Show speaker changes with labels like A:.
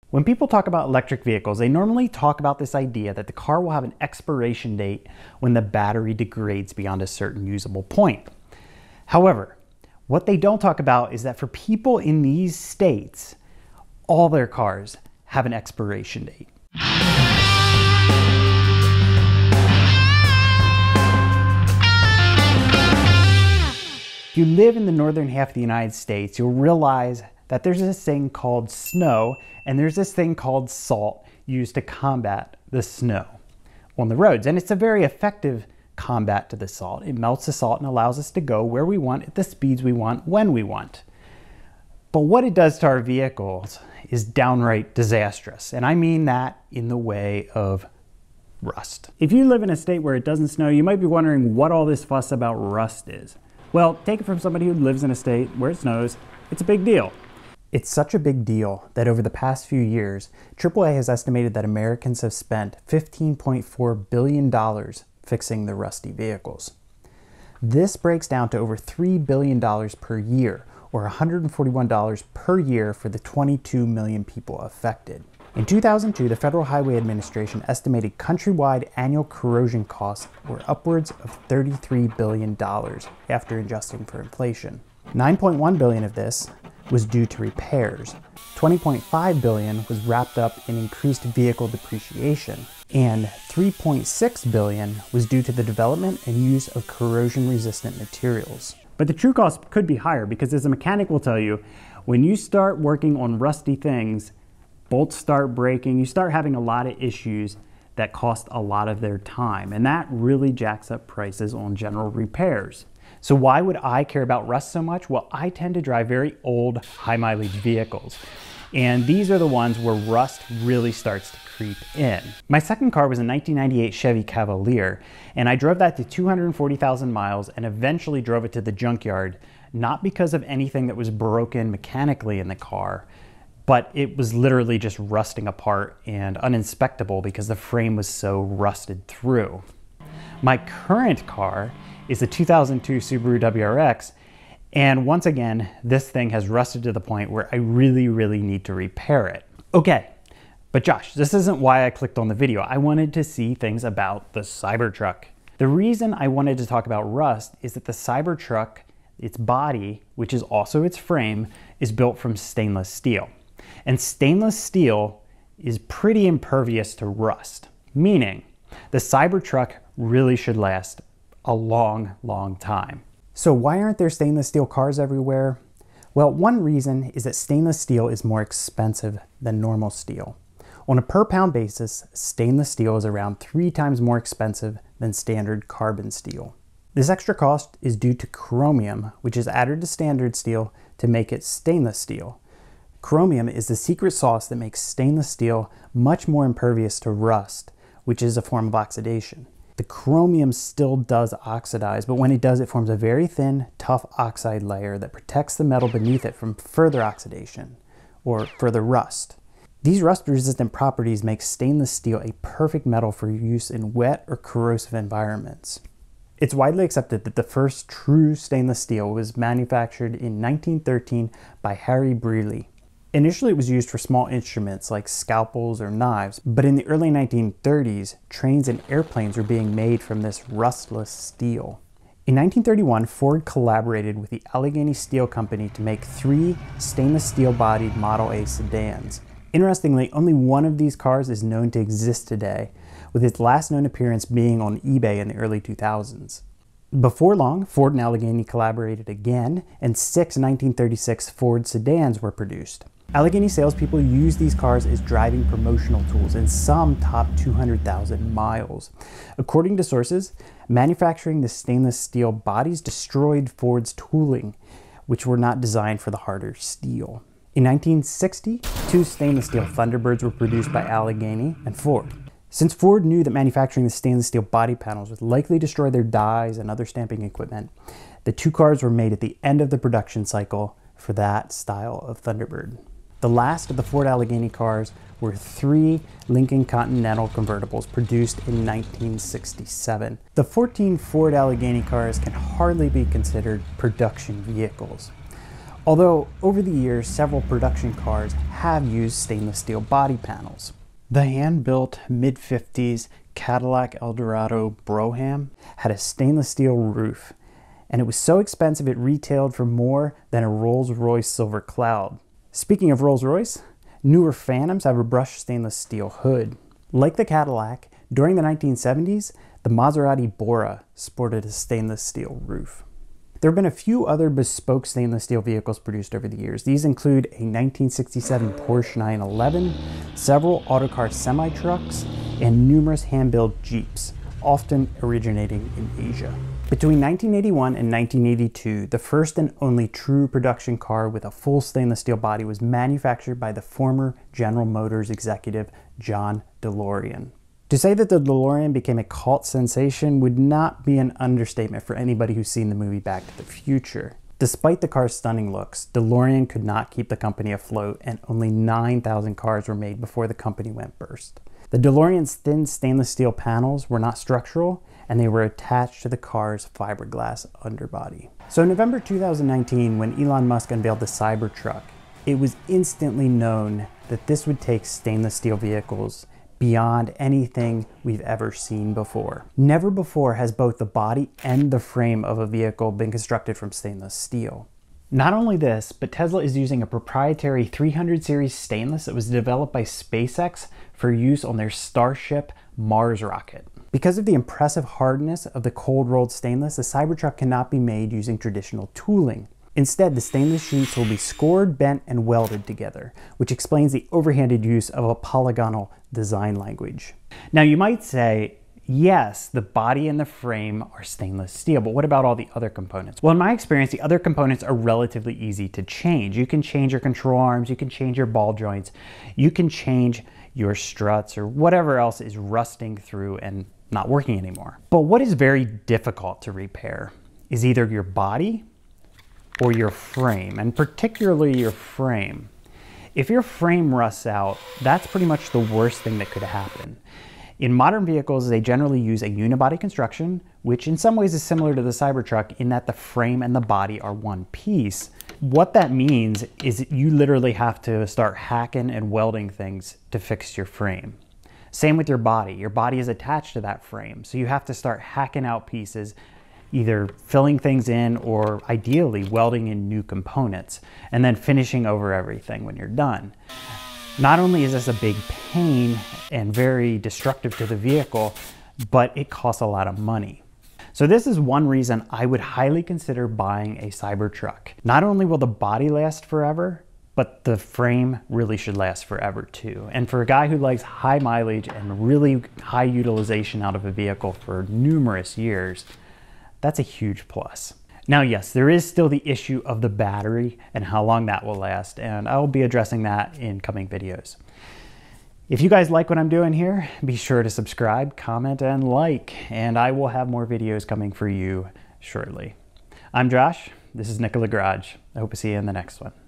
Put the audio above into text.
A: When people talk about electric vehicles, they normally talk about this idea that the car will have an expiration date when the battery degrades beyond a certain usable point. However, what they don't talk about is that for people in these states, all their cars have an expiration date. If you live in the northern half of the United States, you'll realize that there's this thing called snow and there's this thing called salt used to combat the snow on the roads. And it's a very effective combat to the salt. It melts the salt and allows us to go where we want, at the speeds we want, when we want. But what it does to our vehicles is downright disastrous. And I mean that in the way of rust. If you live in a state where it doesn't snow, you might be wondering what all this fuss about rust is. Well, take it from somebody who lives in a state where it snows, it's a big deal. It's such a big deal that over the past few years, AAA has estimated that Americans have spent $15.4 billion fixing their rusty vehicles. This breaks down to over $3 billion per year, or $141 per year for the 22 million people affected. In 2002, the Federal Highway Administration estimated countrywide annual corrosion costs were upwards of $33 billion after adjusting for inflation. $9.1 billion of this was due to repairs. $20.5 billion was wrapped up in increased vehicle depreciation, and $3.6 billion was due to the development and use of corrosion-resistant materials. But the true cost could be higher because, as a mechanic will tell you, when you start working on rusty things, bolts start breaking, you start having a lot of issues that cost a lot of their time, and that really jacks up prices on general repairs. So why would I care about rust so much? Well, I tend to drive very old, high mileage vehicles, and these are the ones where rust really starts to creep in. My second car was a 1998 Chevy Cavalier, and I drove that to 240,000 miles and eventually drove it to the junkyard, not because of anything that was broken mechanically in the car, but it was literally just rusting apart and uninspectable because the frame was so rusted through. My current car is a 2002 Subaru WRX, and once again, this thing has rusted to the point where I really need to repair it. Okay, but Josh, this isn't why I clicked on the video. I wanted to see things about the Cybertruck. The reason I wanted to talk about rust is that the Cybertruck, its body, which is also its frame, is built from stainless steel. And stainless steel is pretty impervious to rust, meaning the Cybertruck really should last a long time. So why aren't there stainless steel cars everywhere? Well, one reason is that stainless steel is more expensive than normal steel. On a per pound basis, stainless steel is around 3 times more expensive than standard carbon steel. This extra cost is due to chromium, which is added to standard steel to make it stainless steel. Chromium is the secret sauce that makes stainless steel much more impervious to rust, which is a form of oxidation. The chromium still does oxidize, but when it does, it forms a very thin, tough oxide layer that protects the metal beneath it from further oxidation or further rust. These rust-resistant properties make stainless steel a perfect metal for use in wet or corrosive environments. It's widely accepted that the first true stainless steel was manufactured in 1913 by Harry Brearley. Initially, it was used for small instruments like scalpels or knives, but in the early 1930s, trains and airplanes were being made from this rustless steel. In 1931, Ford collaborated with the Allegheny Steel Company to make 3 stainless steel-bodied Model A sedans. Interestingly, only one of these cars is known to exist today, with its last known appearance being on eBay in the early 2000s. Before long, Ford and Allegheny collaborated again, and 6 1936 Ford sedans were produced. Allegheny salespeople use these cars as driving promotional tools, and some top 200,000 miles. According to sources, manufacturing the stainless steel bodies destroyed Ford's tooling, which were not designed for the harder steel. In 1960, 2 stainless steel Thunderbirds were produced by Allegheny and Ford. Since Ford knew that manufacturing the stainless steel body panels would likely destroy their dies and other stamping equipment, the 2 cars were made at the end of the production cycle for that style of Thunderbird. The last of the Ford Allegheny cars were 3 Lincoln Continental convertibles produced in 1967. The 14 Ford Allegheny cars can hardly be considered production vehicles. Although over the years, several production cars have used stainless steel body panels. The hand-built mid-50s Cadillac Eldorado Brougham had a stainless steel roof, and it was so expensive it retailed for more than a Rolls-Royce Silver Cloud. Speaking of Rolls-Royce, newer Phantoms have a brushed stainless steel hood. Like the Cadillac, during the 1970s, the Maserati Bora sported a stainless steel roof. There have been a few other bespoke stainless steel vehicles produced over the years. These include a 1967 Porsche 911, several autocar semi-trucks, and numerous hand-built Jeeps, often originating in Asia. Between 1981 and 1982, the first and only true production car with a full stainless steel body was manufactured by the former General Motors executive John Delorean. To say that the Delorean became a cult sensation would not be an understatement for anybody who's seen the movie Back to the Future. Despite the car's stunning looks, DeLorean could not keep the company afloat, and only 9,000 cars were made before the company went burst. The DeLorean's thin stainless steel panels were not structural, and they were attached to the car's fiberglass underbody. So in November 2019, when Elon Musk unveiled the Cybertruck, it was instantly known that this would take stainless steel vehicles beyond anything we've ever seen before. Never before has both the body and the frame of a vehicle been constructed from stainless steel. Not only this, but Tesla is using a proprietary 300 series stainless that was developed by SpaceX for use on their Starship Mars rocket. Because of the impressive hardness of the cold-rolled stainless, the Cybertruck cannot be made using traditional tooling. Instead, the stainless sheets will be scored, bent, and welded together, which explains the overhanded use of a polygonal design language. Now you might say, yes, the body and the frame are stainless steel, but what about all the other components? Well, in my experience, the other components are relatively easy to change. You can change your control arms, you can change your ball joints, you can change your struts or whatever else is rusting through and not working anymore. But what is very difficult to repair is either your body or your frame, and particularly your frame. If your frame rusts out, that's pretty much the worst thing that could happen. In modern vehicles, they generally use a unibody construction, which in some ways is similar to the Cybertruck in that the frame and the body are one piece. What that means is you literally have to start hacking and welding things to fix your frame. Same with your body. Your body is attached to that frame, so you have to start hacking out pieces, either filling things in or ideally welding in new components and then finishing over everything when you're done. Not only is this a big pain and very destructive to the vehicle, but it costs a lot of money. So this is one reason I would highly consider buying a Cybertruck. Not only will the body last forever, but the frame really should last forever too. And for a guy who likes high mileage and really high utilization out of a vehicle for numerous years, that's a huge plus. Now, yes, there is still the issue of the battery and how long that will last, and I will be addressing that in coming videos. If you guys like what I'm doing here, be sure to subscribe, comment, and like, and I will have more videos coming for you shortly. I'm Josh, this is Nicola Garage. I hope to see you in the next one.